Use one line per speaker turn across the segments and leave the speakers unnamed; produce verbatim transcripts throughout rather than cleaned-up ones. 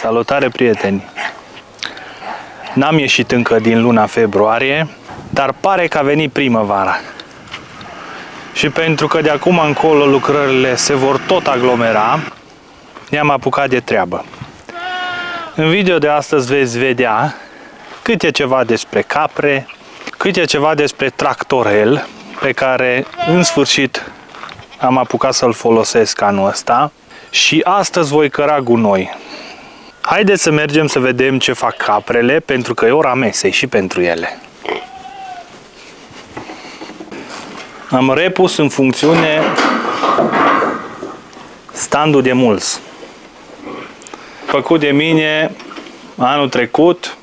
Salutare, prieteni! N-am ieșit încă din luna februarie, dar pare că a venit primăvara. Și pentru că de acum încolo lucrările se vor tot aglomera, ne-am apucat de treabă. În video de astăzi veți vedea câte ceva despre capre, câte ceva despre tractorel, pe care în sfârșit am apucat să-l folosesc anul ăsta. Și astăzi voi căra gunoi. Haideți să mergem să vedem ce fac caprele, pentru că e ora mesei și pentru ele. Am repus în funcțiune standul de mulți. Făcut de mine anul trecut.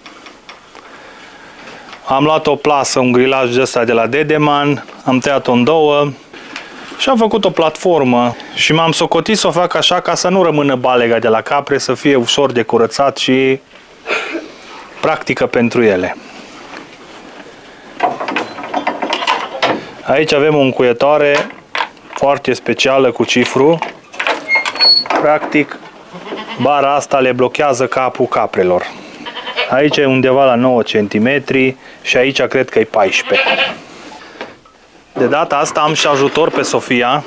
Am luat o plasă, un grilaj de ăsta de la Dedeman, am tăiat-o în două și am făcut o platformă și m-am socotit să o fac așa ca să nu rămână balega de la capre, să fie ușor de curățat și practică pentru ele. Aici avem o încuietoare foarte specială cu cifru. Practic, bara asta le blochează capul caprelor. Aici e undeva la nouă centimetri și aici cred că e paisprezece. De data asta am și ajutor pe Sofia.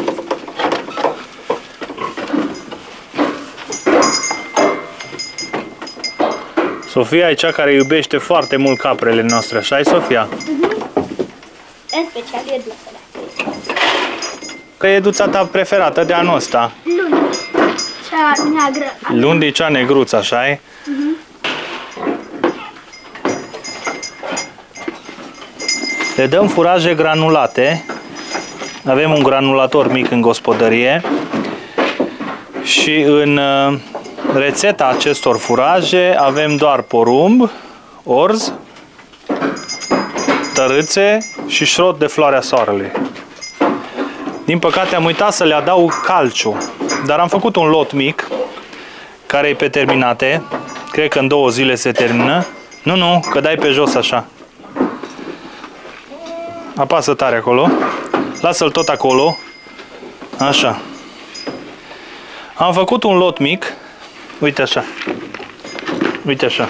Sofia e cea care iubește foarte mult caprele noastre, așa-i, Sofia?
Mm-hmm. În special eduțele.
Că e eduța ta preferată de anul ăsta?
Lundi. Cea neagră.
Lundi, cea negruță, așa-i?
Mm-hmm.
Le dăm furaje granulate. Avem un granulator mic în gospodărie. Și în rețeta acestor furaje avem doar porumb, orz, tărâțe și șrot de floarea soarelui. Din păcate am uitat să le adaug calciu, dar am făcut un lot mic care e pe terminate. Cred că în două zile se termină. Nu, nu, că dai pe jos așa. Apasă tare acolo. Lasă-l tot acolo. Așa. Am făcut un lot mic. Uite așa. Uite așa.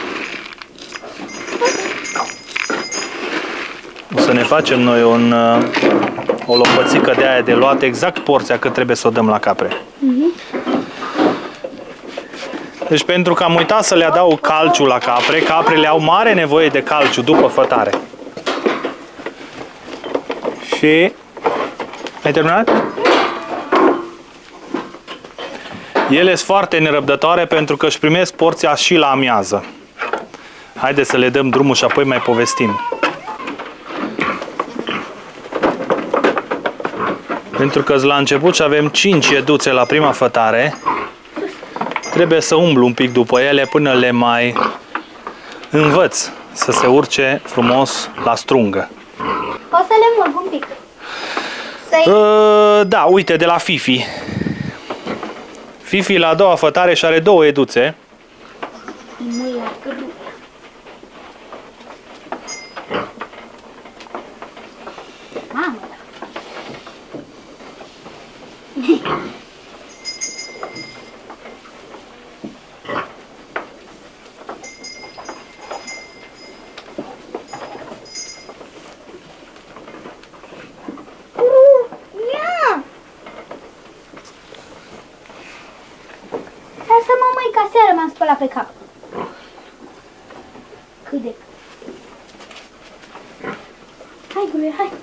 O să ne facem noi un, o lopățică de aia de luat, exact porția cât trebuie să o dăm la capre. Mm-hmm. Deci pentru că am uitat să le adaug calciu la capre, caprele au mare nevoie de calciu după fătare. Și... ai terminat? Ele sunt foarte nerăbdătoare pentru că își primesc porția și la amiază. Haideți să le dăm drumul și apoi mai povestim. Pentru că la început și avem cinci eduțe la prima fătare, trebuie să umblu un pic după ele până le mai învăț să se urce frumos la strungă.
O să le murg un pic.
Uh, da, uite, de la Fifi. Fifi la a doua fătare și are două eduțe.
Mamă. Lasă-mă, măi, ca seară m-am spălat pe cap. Cât de... Hai, gule, hai.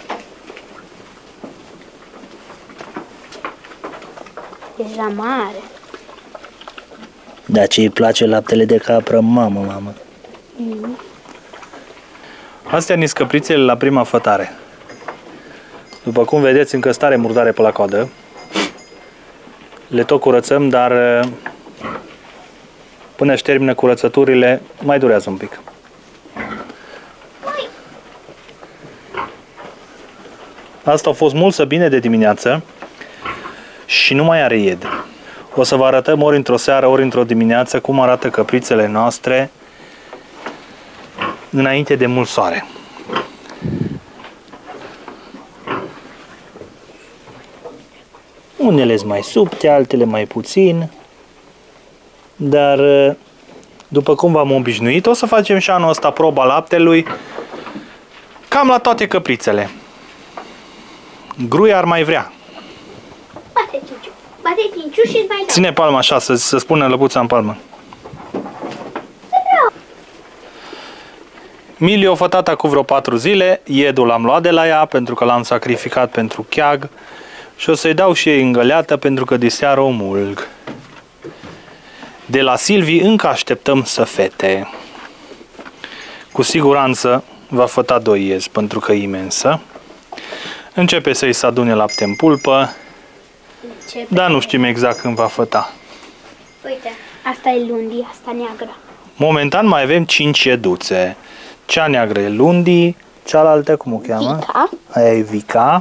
Deja mare.
Da, ce îi place laptele de capră, mamă, mamă.
Mm.
Astea ni scăprițele la prima fătare. După cum vedeți, încă stare murdare pe la coadă. Le tot curățăm, dar până își termină curățăturile, mai durează un pic. Asta a fost mulță bine de dimineață și nu mai are ied. O să vă arătăm ori într-o seară, ori într-o dimineață cum arată căprițele noastre înainte de mult soare.
Unele sunt mai subte, altele mai puțin.
Dar după cum v-am obișnuit, o să facem și anul ăsta proba laptelui cam la toate căprițele. Gruia ar mai vrea.
Bate cinciu, bate cinciu și mai dau.
Ține palma așa, să, să spună lăbuța în palmă. Mili o fătat cu vreo patru zile, iedul l-am luat de la ea pentru că l-am sacrificat pentru cheag și o să-i dau și ei îngăleată pentru că diseară o mulg. De la Silvi încă așteptăm să fete. Cu siguranță va făta doi iezi pentru că e imensă. Începe să-i se adune lapte în pulpă,
Începe.
dar nu știm exact când va făta.
Uite, asta e lundi, asta neagră.
Momentan mai avem cinci ieduțe. Cea neagră e Lundi, cealaltă cum o cheamă?
Vica.
Aia e Vica.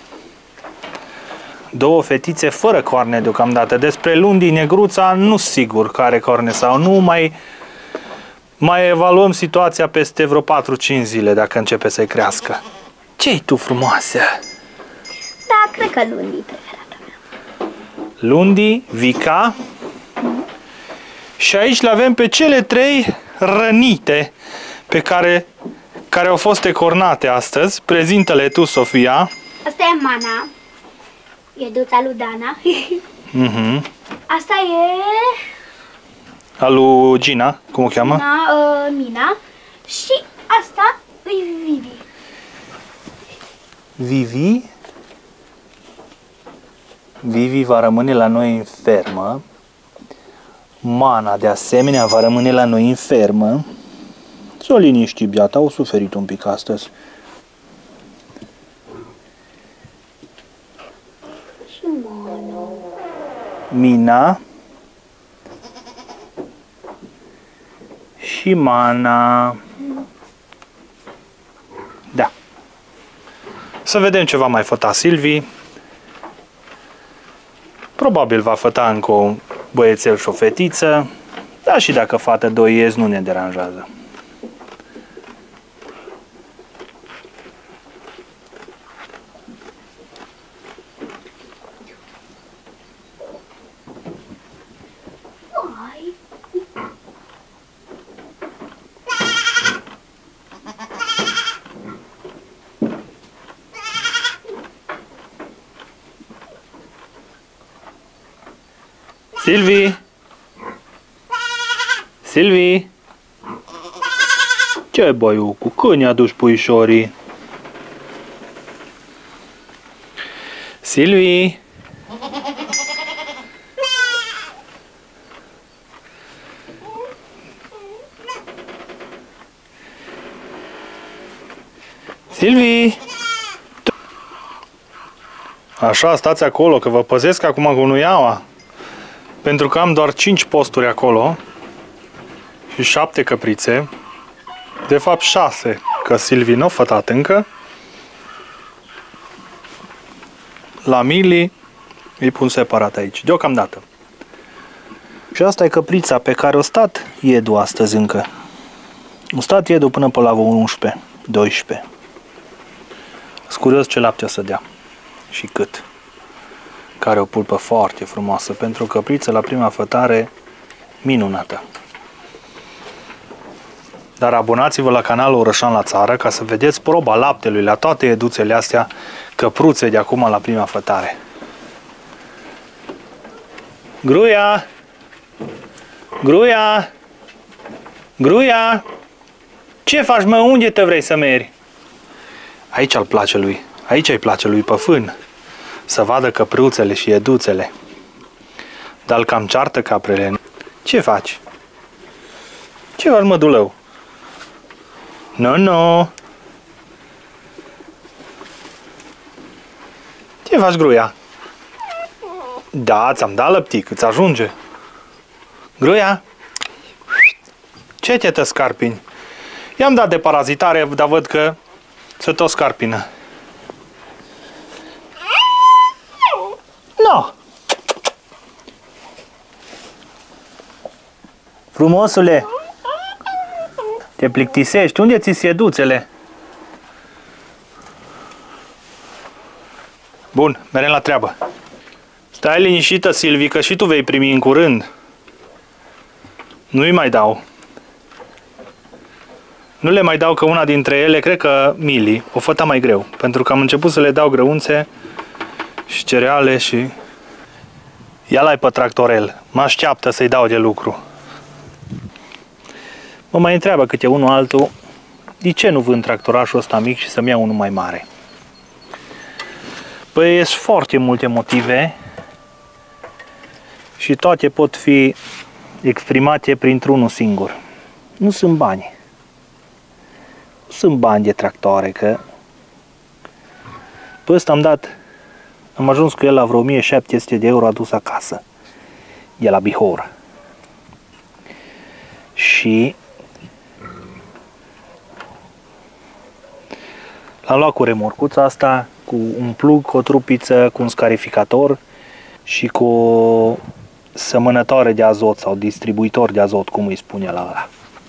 Două fetițe fără coarne deocamdată. Despre Lundi, negruța, nu sigur că are coarne sau nu. Mai, mai evaluăm situația peste vreo patru-cinci zile dacă începe să-i crească. Ce-i tu frumoasă?
Da, cred că lundi preferată mea.
Lundi, Vica. Și aici le avem pe cele trei rănite pe care, care au fost ecornate astăzi. Prezintă-le tu, Sofia.
Asta e Mana. E duța lui Dana.
Mhm.
Asta e
A lui Gina, cum o cheamă?
Mina, uh, Mina. Și asta e Vivi.
Vivi. Vivi va rămâne la noi în fermă. Mana, de asemenea, va rămâne la noi în fermă. S-o liniști, biata, au suferit un pic astăzi.
Și Mana.
Mina și Mana. Da. Să vedem ce va mai făta Silvi. Probabil va făta încă un băiețel și o fetiță. Dar și dacă fată doi iezi, nu ne deranjează.
Ai.
Silvi! Silvi! Ce băiucu? Când i-a dus puișorii? Silvi! Silvi! Așa, stați acolo, că vă păzesc acum cu nuiaua. Pentru că am doar cinci posturi acolo și șapte căprițe. De fapt șase, că Silvi nu a fătat încă. La Mili îi pun separat aici, deocamdată. Și asta e căprița pe care o stat Iedu astăzi încă. O stat Iedu până pe la unsprezece doisprezece. Sunt curios ce lapte o să dea și cât. Care o pulpă foarte frumoasă pentru o căpriță la prima fătare minunată. Dar abonați-vă la canalul Orășan la Țară ca să vedeți proba laptelui la toate eduțele astea căpruțe de acum la prima fătare. Gruia! Gruia! Gruia! Ce faci, mă? Unde te vrei să mergi? Aici îl place lui. Aici îi place lui pe fân. Să vadă căpruțele și eduțele. Dar îl cam ceartă caprele. Ce faci? Ce faci, mă, dulău? Nu, nu. Ce faci, Gruia? Da, ți-am dat lăptic, îți ajunge. Gruia? Ce te-tă scarpini? I-am dat de parazitare, dar văd că se tot scarpină. No. Frumosule, te plictisești? Unde ți se eduțele? Bun, merem la treabă. Stai liniștită, Silvi, că și tu vei primi în curând. Nu-i mai dau. Nu le mai dau că una dintre ele, cred că Mili, o făta mai greu. Pentru că am început să le dau grăunțe și cereale și... Ia l-ai pe tractorel. Mă așteaptă să-i dau de lucru. Mă mai întreabă câte unul altul, de ce nu vând tractorașul ăsta mic și să-mi iau unul mai mare? Păi sunt foarte multe motive și toate pot fi exprimate printr-unul singur. Nu sunt bani. Nu sunt bani de tractoare, că pe ăsta am dat, am ajuns cu el la vreo o mie șapte sute de euro adus acasă, de la Bihor. Și l-am luat cu remorcuța asta, cu un plug, cu o trupiță, cu un scarificator și cu o sămănătoare de azot sau distribuitor de azot, cum îi spune la ăla.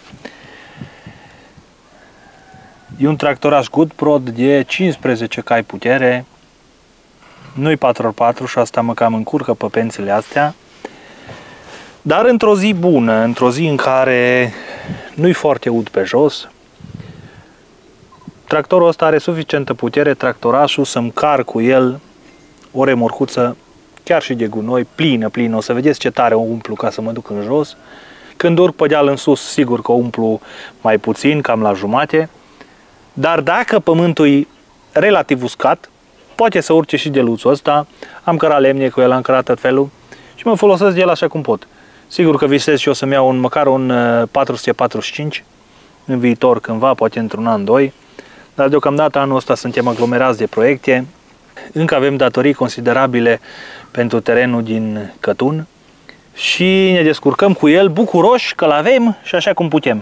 E un tractoraș Goodprod de cincisprezece cai putere, nu-i patru pe patru și asta mă cam încurcă pe pențele astea, dar într-o zi bună, într-o zi în care nu-i foarte ud pe jos, tractorul ăsta are suficientă putere, tractorașul, să-mi car cu el o remorcuță, chiar și de gunoi, plină, plină. O să vedeți ce tare o umplu ca să mă duc în jos. Când urc pe deal în sus, sigur că o umplu mai puțin, cam la jumate. Dar dacă pământul e relativ uscat, poate să urce și deluțul ăsta. Am cărat lemne cu el, am cărat tot felul și mă folosesc de el așa cum pot. Sigur că visez și eu să-mi iau un, măcar un patru sute patruzeci și cinci în viitor cândva, poate într-un an, doi. Dar deocamdată anul ăsta suntem aglomerați de proiecte. Încă avem datorii considerabile pentru terenul din Cătun și ne descurcăm cu el bucuroși că l-avem și așa cum putem.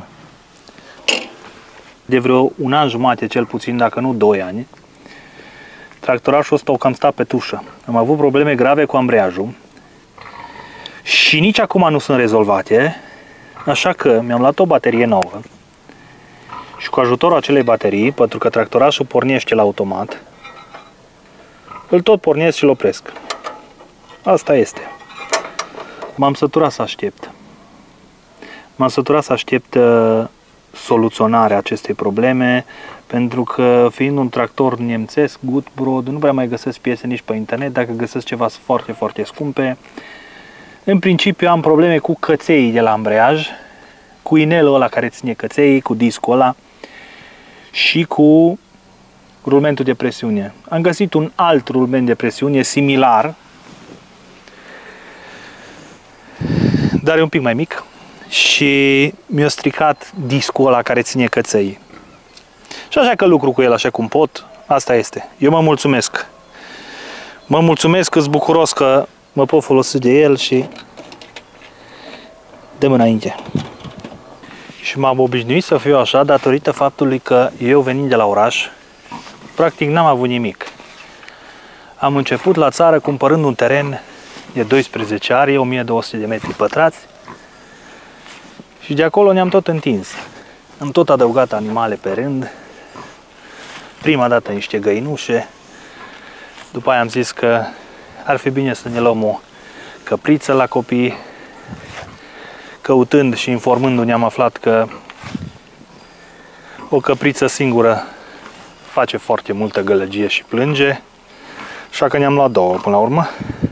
De vreo un an jumate, cel puțin, dacă nu doi ani, tractorașul ăsta o cam stat pe tușă. Am avut probleme grave cu ambreiajul și nici acum nu sunt rezolvate, așa că mi-am luat o baterie nouă și cu ajutorul acelei baterii, pentru că tractorașul pornește la automat, îl tot pornesc și îl opresc. Asta este. M-am săturat să aștept. M-am săturat să aștept uh, soluționarea acestei probleme, pentru că fiind un tractor nemțesc, Goodprod, nu prea mai găsesc piese nici pe internet. Dacă găsesc ceva foarte, foarte scumpe. În principiu am probleme cu căței de la ambreiaj, cu inelul ăla care ține căței, cu discul ăla și cu rulmentul de presiune. Am găsit un alt rulment de presiune similar, dar e un pic mai mic și mi-a stricat discul ăla care ține căței. Și așa că lucru cu el așa cum pot, asta este. Eu mă mulțumesc. Mă mulțumesc, că-s bucuros că mă pot folosi de el și dăm înainte. Și m-am obișnuit să fiu așa datorită faptului că eu venind de la oraș, practic n-am avut nimic. Am început la țară cumpărând un teren de doisprezece arii, o mie două sute de metri pătrați și de acolo ne-am tot întins. Am tot adăugat animale pe rând, prima dată niște găinușe, după aia am zis că ar fi bine să ne luăm o căpriță la copii. Căutând și informându-ne am aflat că o căpriță singură face foarte multă gălăgie și plânge, așa că ne-am luat două până la urmă.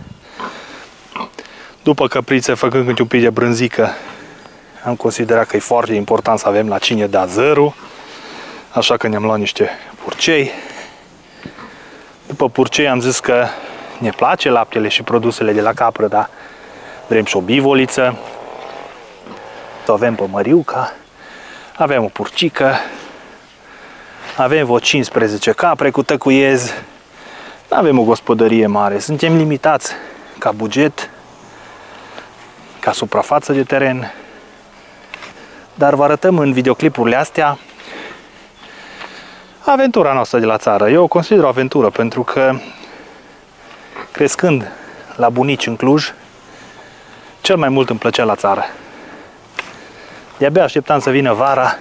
După căprițe, făcând câte un pic de brânzică, am considerat că e foarte important să avem la cine da zărul, așa că ne-am luat niște purcei. După purcei am zis că ne place laptele și produsele de la capră, dar vrem și o bivoliță. Avem pe Măriuca, avem o purcică, avem vreo cincisprezece capre cu tăcuiez, nu avem o gospodărie mare, suntem limitați ca buget, ca suprafață de teren, dar vă arătăm în videoclipurile astea aventura noastră de la țară. Eu o consider o aventură pentru că crescând la bunici în Cluj, cel mai mult îmi plăcea la țară. De-abia așteptam să vină vara,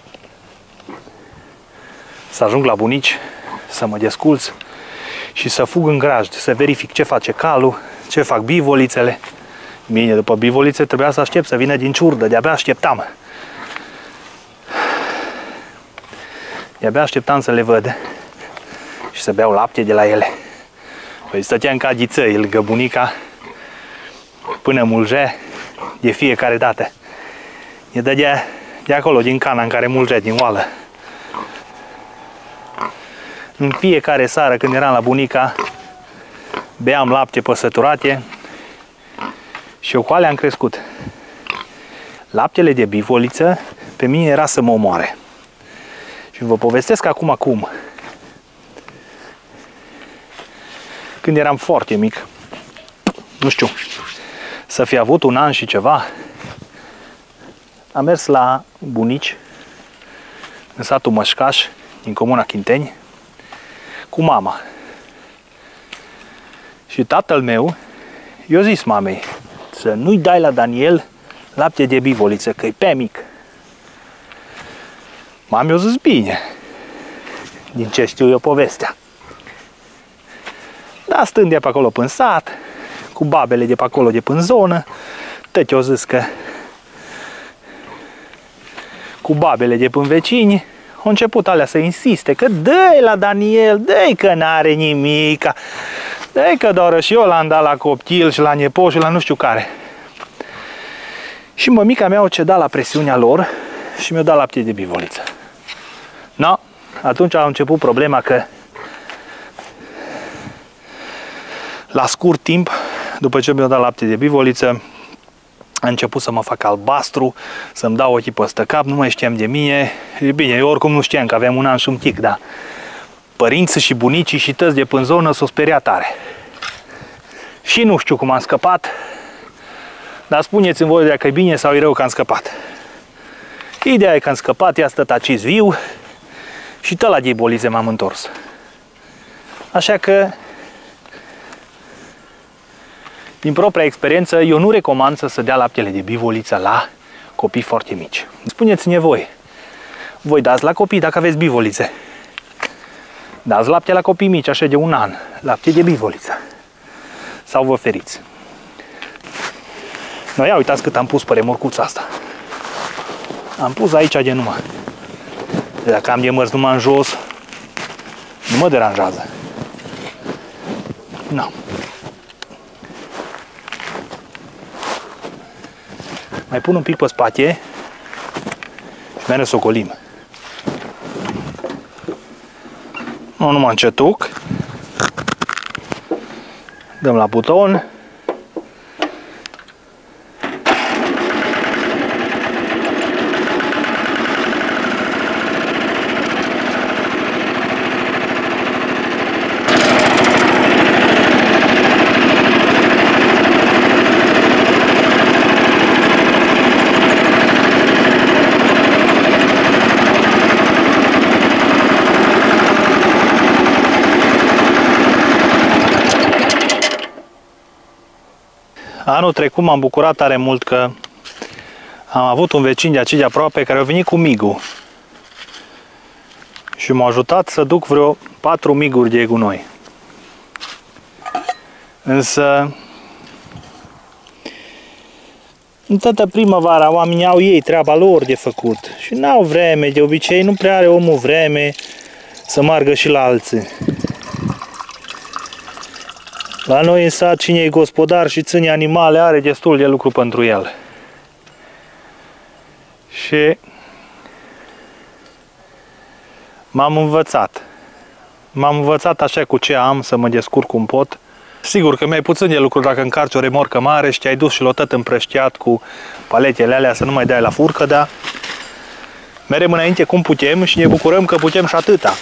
să ajung la bunici, să mă desculț și să fug în grajd, să verific ce face calul, ce fac bivolițele Bine, după bivolițe trebuia să aștept să vină din ciurdă, de-abia așteptam. De-abia așteptam să le văd și să beau lapte de la ele. Păi stăteam ca ghițăi lângă bunica până mulgea de fiecare dată. E dădea de acolo, din cana în care mulgea, din oală. În fiecare seară când eram la bunica, beam lapte păsăturate și eu cu alea am crescut. Laptele de bivoliță pe mine era să mă omoare. Și vă povestesc acum cum. Când eram foarte mic, nu știu, să fi avut un an și ceva, am mers la bunici în satul Mășcaș, din comuna Chinteni, cu mama. Și tatăl meu i-a zis mamei să nu-i dai la Daniel lapte de bivoliță, că e pe mic. Mama mi-a zis bine, din ce știu eu povestea. Dar stând de pe acolo până sat, cu babele de pe acolo de până zonă, tăti-o zis că cu babele de până vecini, au început alea să insiste că dă-i la Daniel, dă-i că n-are nimica, dă-i că doar și eu l-am dat la copil și la nepot și la nu știu care. Și mămica mea o cedat la presiunea lor și mi-a dat lapte de bivoliță. No, atunci a început problema că la scurt timp, după ce mi-a dat lapte de bivoliță, a început să mă fac albastru, să-mi dau ochii peste cap, nu mai știam de mine. E bine, eu oricum nu știam că aveam un an și un tic, dar părinții și bunicii și tăți de până zonă s-o speria tare. Și nu știu cum am scăpat, dar spuneți-mi voi dacă e bine sau e rău că am scăpat. Ideea e că am scăpat, i-a stat acis viu și tot la diabolize m-am întors. Așa că, din propria experiență, eu nu recomand să se dea laptele de bivoliță la copii foarte mici. Spuneți-ne voi, voi dați la copii dacă aveți bivolițe. Dați lapte la copii mici, așa de un an, lapte de bivoliță. Sau vă feriți. Noi, ia uitați cât am pus pe remorcuța asta. Am pus aici de numai. Dacă am de mers numai în jos, nu mă deranjează. Nu. Mai pun un pic pe spate și mai ne socolim. Nu numai încetuc. Dăm la buton. Anul trecut m-am bucurat tare mult că am avut un vecin de aici de aproape care a venit cu migul și m-a ajutat să duc vreo patru miguri de gunoi. Însă în toată primăvara oamenii au ei treaba lor de făcut și n-au vreme, de obicei nu prea are omul vreme să meargă și la alții. La noi în sat, cine e gospodar și ține animale are destul de lucru pentru el. Și m-am învățat. M-am învățat așa cu ce am să mă descurc cum pot. Sigur că mai puțin de lucru dacă încarci o remorcă mare și te-ai dus și l-o tot împrăștiat cu paletele alea să nu mai dai la furcă, dar merem înainte cum putem și ne bucurăm că putem și atâta.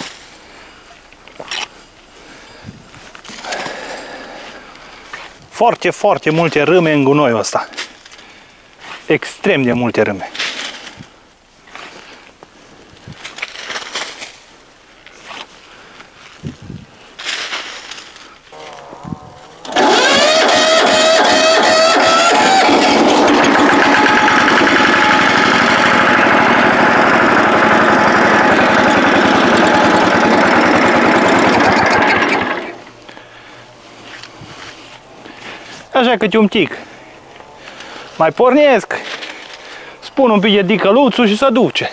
Foarte, foarte multe râme în gunoiul ăsta. Extrem de multe râme. Așa câte un tic. Mai pornesc. Spun un pic de dicăluțul și se duce.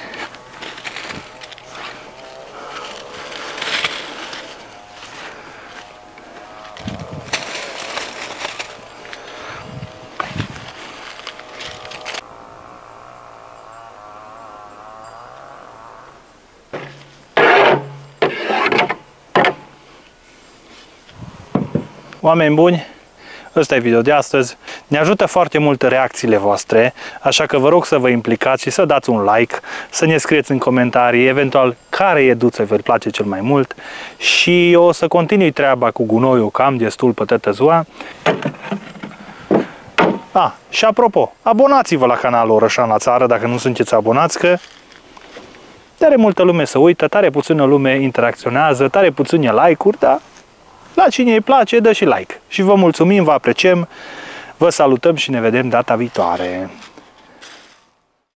Oameni buni, ăsta e video de astăzi. Ne ajută foarte mult reacțiile voastre, așa că vă rog să vă implicați și să dați un like, să ne scrieți în comentarii, eventual, care eduță vă place cel mai mult și o să continui treaba cu gunoiul, că am destul pe toată ziua. A, și apropo, abonați-vă la canalul Orășan la Țară dacă nu sunteți abonați, că tare multă lume se uită, tare puțină lume interacționează, tare puține like-uri, dar la cine îi place, dă și like. Și vă mulțumim, vă apreciem, vă salutăm și ne vedem data viitoare.